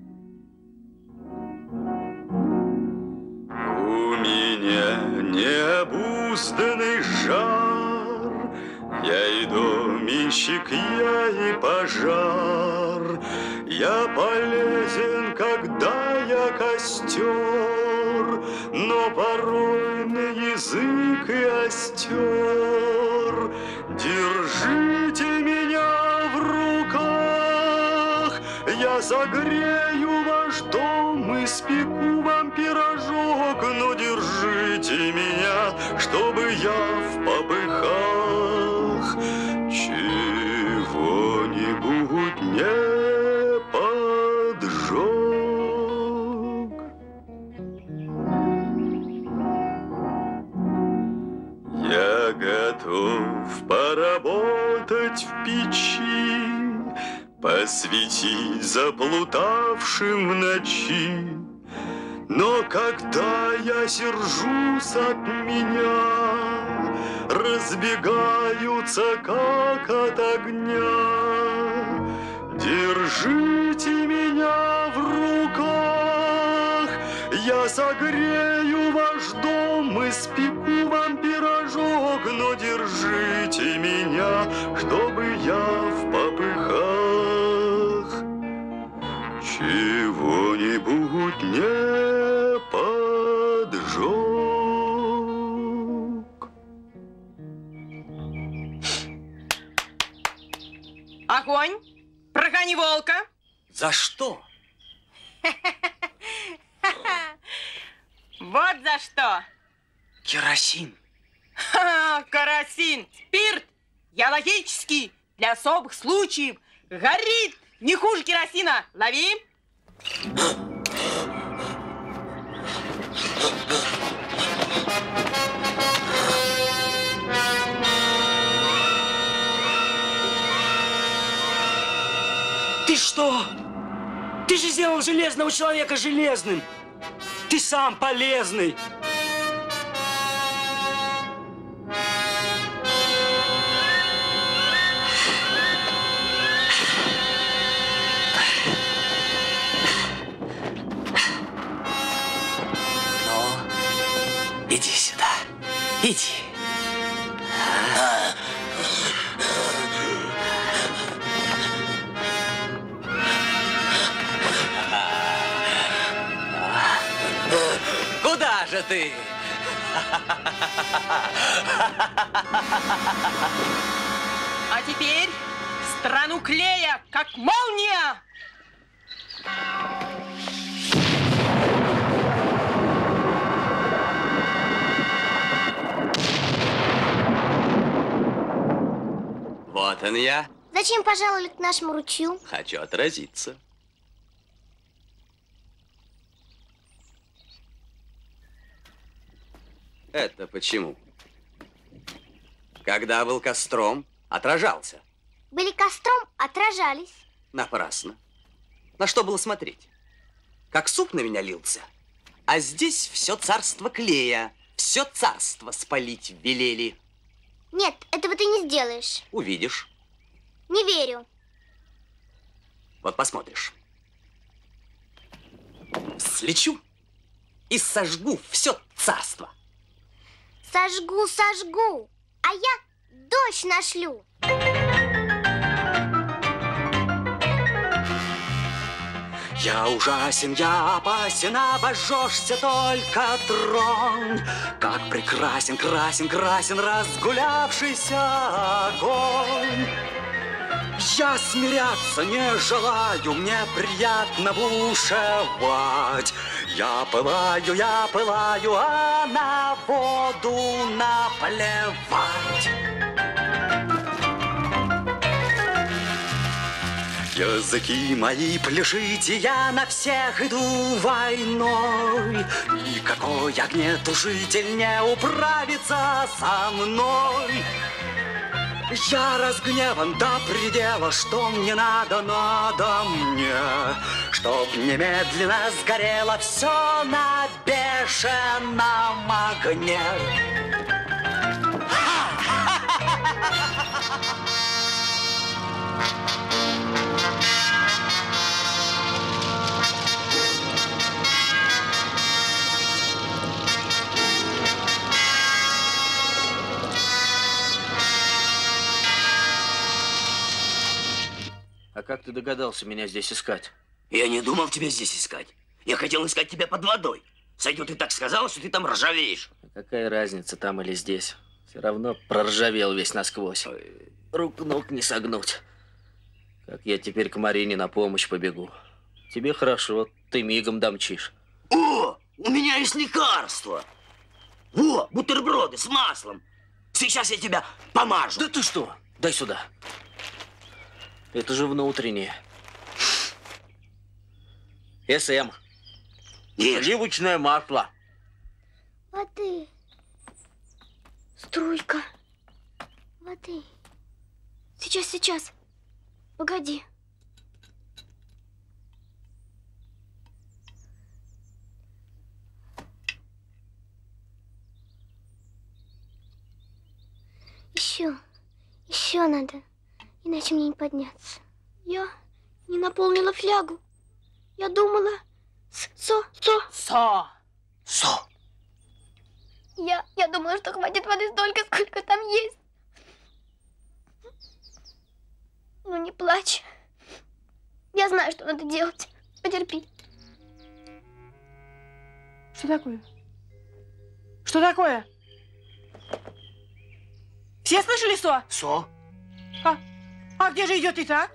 У меня необузданный жар, я и доменщик, я и пожар, я полезен, когда я костер, но порой на язык и остер. Держите меня в руках, я загрею ваш дом, испеку вам пирожок, но держите меня, чтобы я в попыхах чего-нибудь не поджег. готов поработать в печи, посветить заплутавшим в ночи. Но когда я сержусь, от меня разбегаются, как от огня. Держите меня в руках, я согрею ваш дом, испеку вам пирожок, но держите меня, чтобы я в попыхах чего-нибудь не поджег. Огонь! Прогони волка! За что? Вот за что! Керосин. Ха, керосин, спирт, биологический, для особых случаев, горит не хуже керосина. Лови! Ты что? Ты же сделал железного человека железным. Ты сам полезный. Ну, иди сюда. Иди. Куда же ты? А теперь в страну клея, как молния! Вот он я. Зачем пожаловали к нашему ручью? Хочу отразиться. Это почему? Когда был костром, отражался. Были костром, отражались. Напрасно. На что было смотреть? Как суп на меня лился. А здесь все царство клея. Все царство спалить велели. Нет, этого ты не сделаешь. Увидишь. Не верю. Вот посмотришь. Слечу и сожгу все царство. Сожгу, сожгу, а я дождь нашлю. Я ужасен, я опасен, обожжешься только тронь. Как прекрасен, красен, красен разгулявшийся огонь. Я смиряться не желаю, мне приятно бушевать. Я пылаю, я пылаю, а на воду наплевать. Языки мои пляшите, я на всех иду войной. Никакой огнетушитель не управится со мной. Я разгневан до предела, что мне надо, надо мне, чтоб немедленно сгорело все на бешеном огне. А как ты догадался меня здесь искать? Я не думал тебя здесь искать. Я хотел искать тебя под водой. Сойдет, ты так сказал, что ты там ржавеешь. Какая разница, там или здесь? Все равно проржавел весь насквозь. Рук-ног не согнуть. Как я теперь к Марине на помощь побегу? Тебе хорошо, ты мигом домчишь. О, у меня есть лекарство. Во, бутерброды с маслом. Сейчас я тебя помажу. Да ты что? Дай сюда. Это же внутреннее. СМ. Сливочное масло. Воды. Струйка. Воды. Сейчас, сейчас. Погоди. Еще. Еще надо. Иначе мне не подняться. Я не наполнила флягу. Я думала... Со, со. Со. Со. Я, я думала, что хватит воды столько, сколько там есть. Ну, не плачь. Я знаю, что надо делать. Потерпи. Что такое? Что такое? Все слышали Со? Со. А, а где же идет Ита?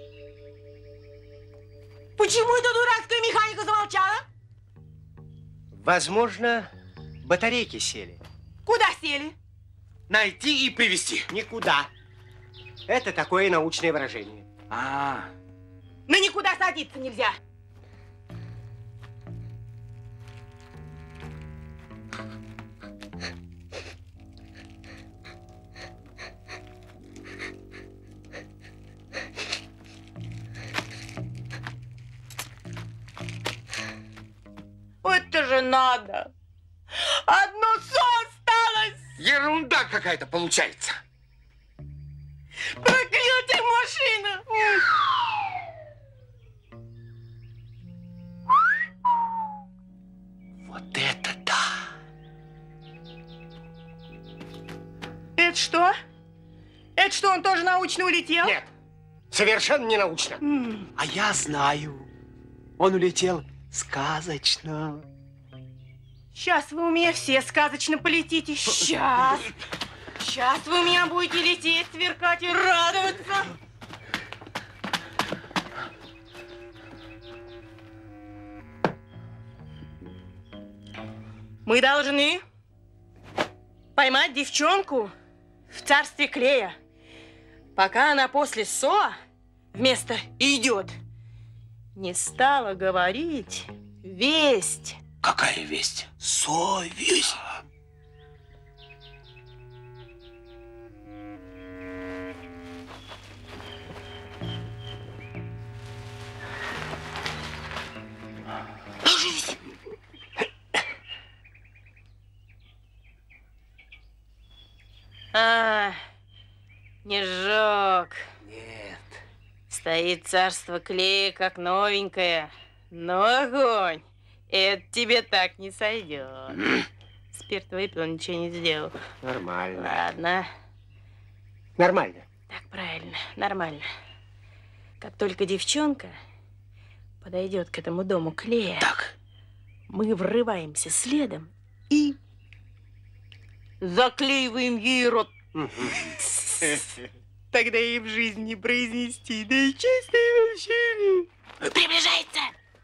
Почему эта дурацкая механика замолчала? Возможно, батарейки сели. Куда сели? Найти и привезти. Никуда. Это такое научное выражение. А. На никуда садиться нельзя. Это же надо. Одно Со осталось. Ерунда какая-то получается. Проклятая машина. Вот это да. Это что? Это что, он тоже научно улетел? Нет, совершенно не научно. Mm. А я знаю. Он улетел сказочно. Сейчас вы у меня все сказочно полетите. Сейчас. Сейчас вы у меня будете лететь, сверкать и радоваться. Мы должны поймать девчонку в царстве клея, пока она после Со вместо «идет» не стала говорить «весть». Какая весть? Совесть. Ложись. А, не сжег. Нет. Стоит царство клея, как новенькое. Но огонь. Это тебе так не сойдет. Спирт выпил, ничего не сделал. Нормально. Ладно. Нормально. Так, правильно, нормально. Как только девчонка подойдет к этому дому клея, так. Мы врываемся следом и заклеиваем ей рот. Тогда ей в жизни не произнести, да и честное вообще. Приближается!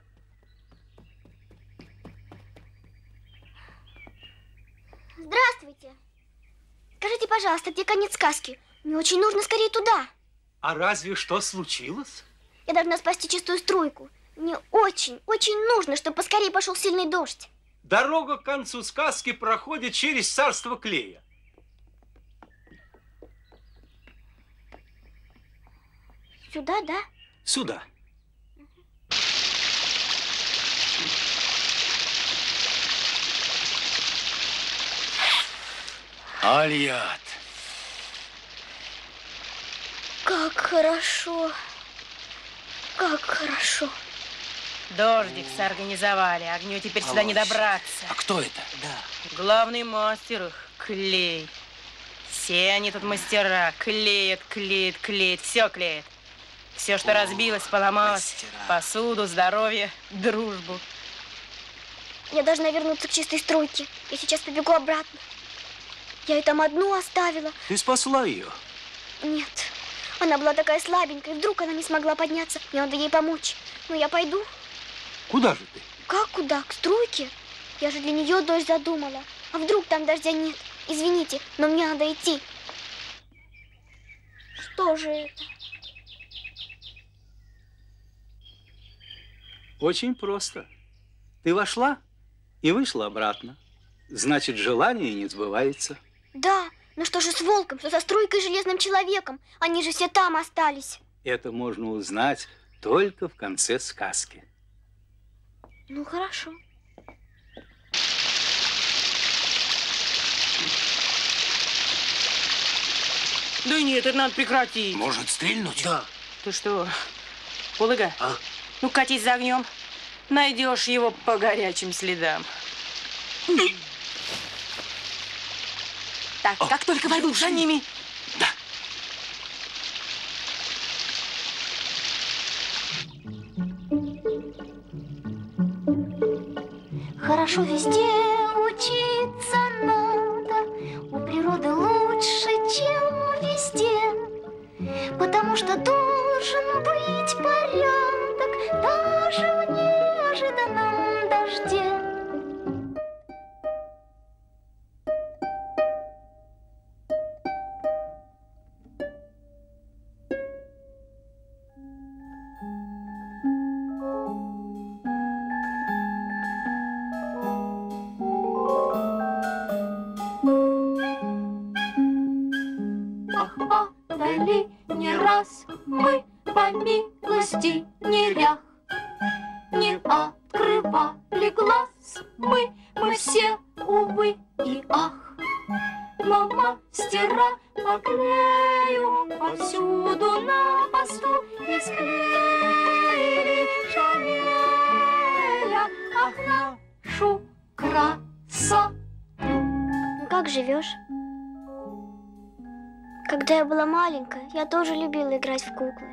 Здравствуйте. Скажите, пожалуйста, где конец сказки? Мне очень нужно скорее туда. А разве что случилось? Я должна спасти чистую струйку. Мне очень, очень нужно, чтобы поскорее пошел сильный дождь. Дорога к концу сказки проходит через царство клея. Сюда, да? Сюда. Альят. Как хорошо. Как хорошо. Дождик соорганизовали, огню теперь А сюда не вот. добраться. А кто это? Да. Главный мастер их – клей. Все они тут мастера. Клеят, клеят, клеят, все клеят. Все, что разбилось, поломалось. Мастера. Посуду, здоровье, дружбу. Я должна вернуться к чистой струйке. Я сейчас побегу обратно. Я ее там одну оставила. Ты спасла ее? Нет. Она была такая слабенькая. Вдруг она не смогла подняться. Мне надо ей помочь. Ну, я пойду. Куда же ты? Как куда? К струйке? Я же для нее дождь задумала. А вдруг там дождя нет? Извините, но мне надо идти. Что же это? Очень просто. Ты вошла и вышла обратно. Значит, желание не сбывается. Да, Ну что же с волком, что со струйкой и железным человеком? Они же все там остались. Это можно узнать только в конце сказки. Ну, хорошо. Да нет, это надо прекратить. Может, стрельнуть? Да. Ты что, Полыга? А? Ну, катись за огнем. Найдешь его по горячим следам. Так, как только войду за ними. Да. Хорошо везде учиться надо, у природы лучше, чем везде, потому что должен быть порядок даже в неожиданном дожде. Падали не раз мы по милости нерях, не открывали глаз мы, мы все, увы и ах. Но мастера по клею повсюду на посту исклеили, жалея, ах, нашу красоту. Ну как живешь? Когда я была маленькая, я тоже любила играть в куклы.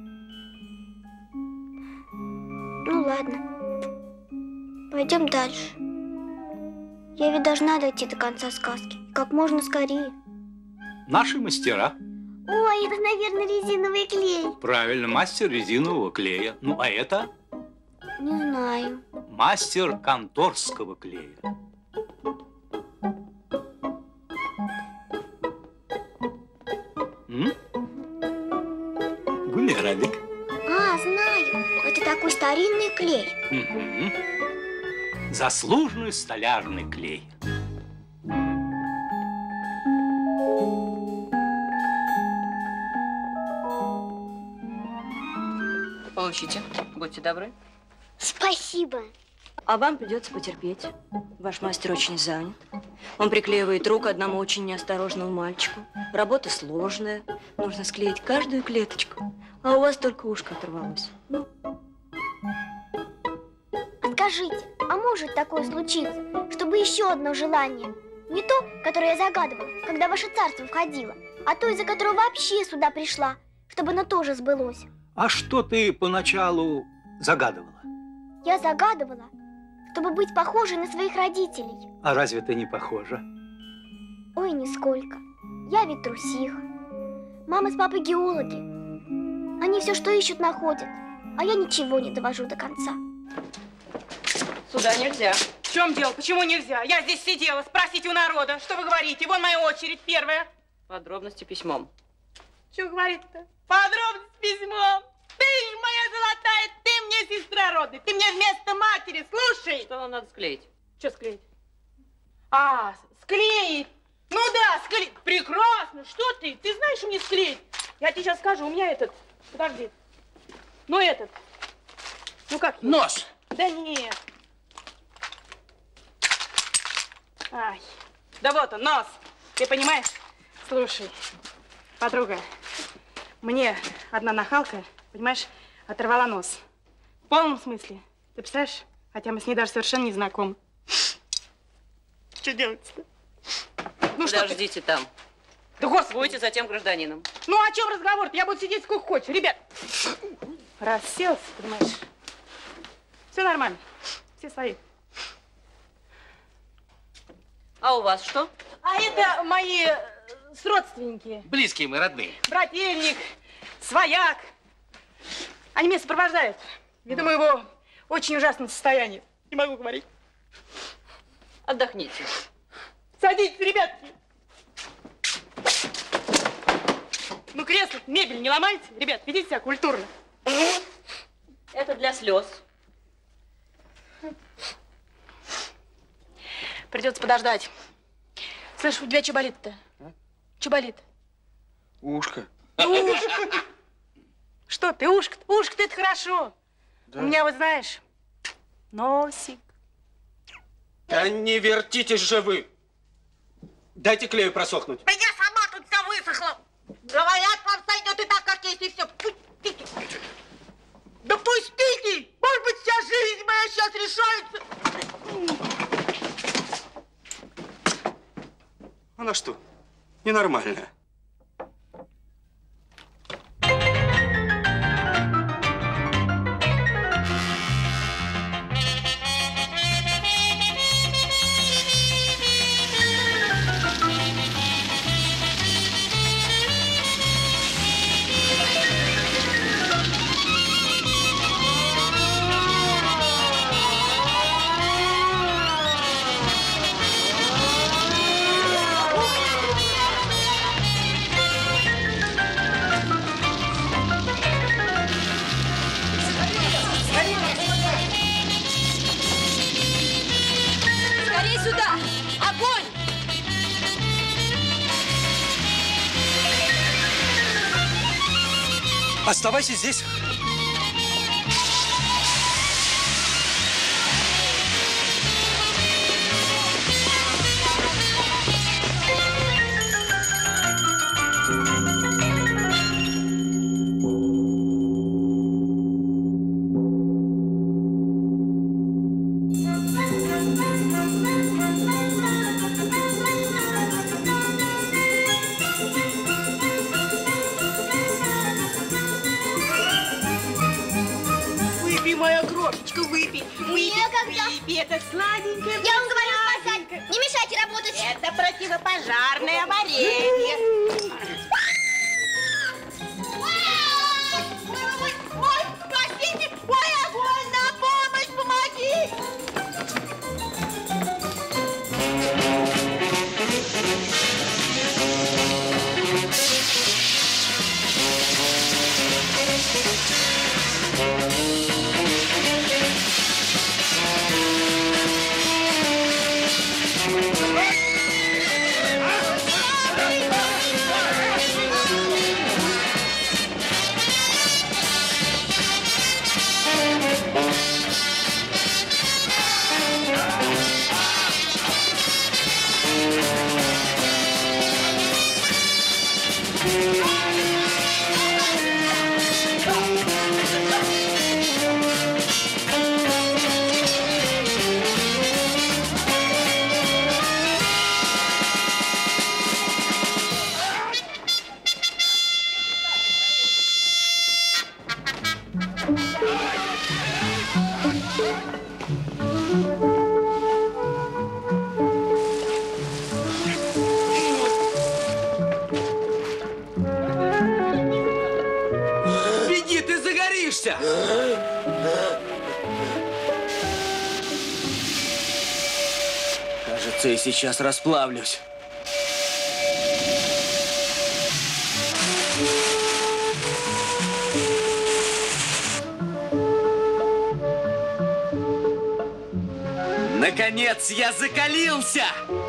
Ну ладно, пойдем дальше. Я ведь должна дойти до конца сказки, как можно скорее. Наши мастера. Ой, это, наверное, резиновый клей. Правильно, мастер резинового клея. Ну, а это? Не знаю. Мастер конторского клея. М? Гулерабик. А, знаю. Это такой старинный клей. Угу. Заслуженный столярный клей. Получите. Будьте добры. Спасибо. А вам придется потерпеть. Ваш мастер очень занят. Он приклеивает руку одному очень неосторожному мальчику. Работа сложная. Нужно склеить каждую клеточку. А у вас только ушко оторвалось. Скажите, а может такое случиться, чтобы еще одно желание? Не то, которое я загадывала, когда в ваше царство входила, а то, из-за которого вообще сюда пришла, чтобы оно тоже сбылось. А что ты поначалу загадывала? Я загадывала, чтобы быть похожей на своих родителей. А разве ты не похожа? Ой, нисколько. Я ведь трусиха. Мама с папой геологи. Они все, что ищут, находят, а я ничего не довожу до конца. Сюда нельзя. В чем дело? Почему нельзя? Я здесь сидела, спросите у народа. Что вы говорите? Вон моя очередь первая. Подробности письмом. Что говорит-то? Подробности письмом. Ты ж моя золотая, ты мне сестра родная, ты мне вместо матери, слушай. Что вам надо склеить? Что склеить? А, склеить. Ну да, склеить. Прекрасно. Что ты? Ты знаешь, что мне склеить? Я тебе сейчас скажу, у меня этот, подожди. Ну этот. Ну как? Нос. Да нет. Ай, да вот он, нос. Ты понимаешь? Слушай, подруга, мне одна нахалка, понимаешь, оторвала нос. В полном смысле. Ты представляешь? Хотя мы с ней даже совершенно не знакомы. Что делать-то? Ну, подождите там. Да господи. Будете затем гражданином. Ну, о чем разговор-то? Я буду сидеть сколько хочешь. Ребят, расселся, понимаешь? Все нормально. Все свои. А у вас что? А это мои сродственники. Близкие мы, родные. Брательник, свояк. Они меня сопровождают. Ввиду моего очень ужасного состояния. Не могу говорить. Отдохните. Садитесь, ребятки. Ну, кресло, мебель не ломайте. Ребят, ведите себя культурно. Это для слез. Придется подождать. Слышь, у тебя что болит-то? Че болит? Ушко. Ушко. Что ты, ушко? Ушко-то это хорошо. Да. У меня, вот знаешь, носик. Да не вертитесь же вы. Дайте клею просохнуть. Да я сама тут вся высохла. Говорят, вам сойдет и так, как есть, и все. Пустите. Да пустите. Может быть, вся жизнь моя сейчас решается. Она что, ненормальная? Скорей сюда! Огонь! Оставайся здесь. Выпей, моя крошечка, выпей. Выпей, Некогда. выпей, это сладенькое. Я вам говорю спасать. Не мешайте работать. Это противопожарное варенье. Ой, ой, спасите! Ой, огонь, на помощь, помоги! Беги, ты загоришься! Кажется, я сейчас расплавлюсь. Наконец я закалился!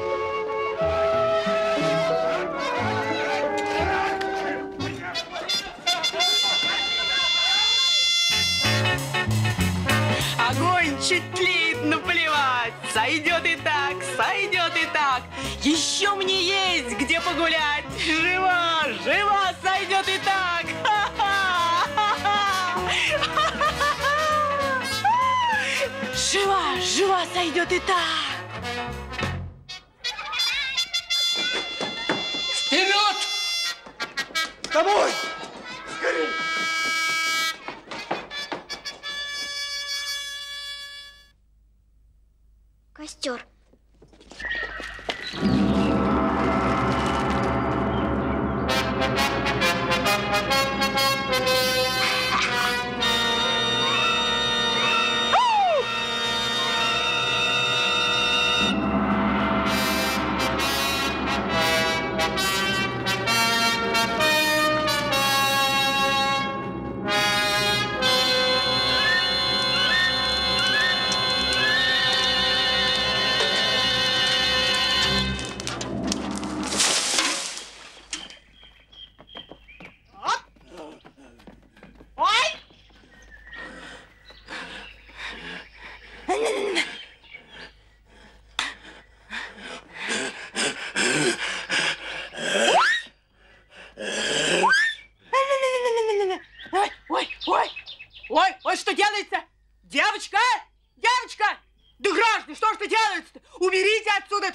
Огонь чуть тлеет, наплевать. Сойдет и так, сойдет и так. Еще мне есть где погулять. Жива, жива, сойдет и так. Жива, жива, сойдет и так. Вперед! Домой! Скорей! Костер.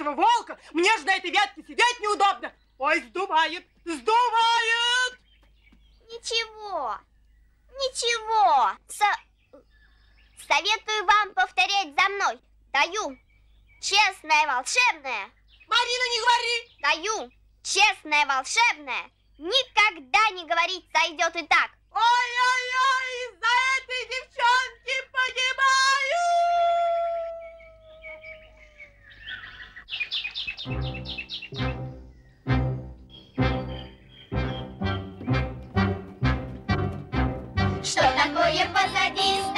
этого волка, мне же на этой ветке сидеть неудобно. Ой, сдувает, сдувает! Ничего, ничего. Со... Советую вам повторять за мной. Даю. Честное, волшебное. Марина, не говори. Даю. Честное, волшебное. Никогда не говорить сойдет и так. Ой-ой-ой, из-за этой девчонки погибаю. Что такое позади?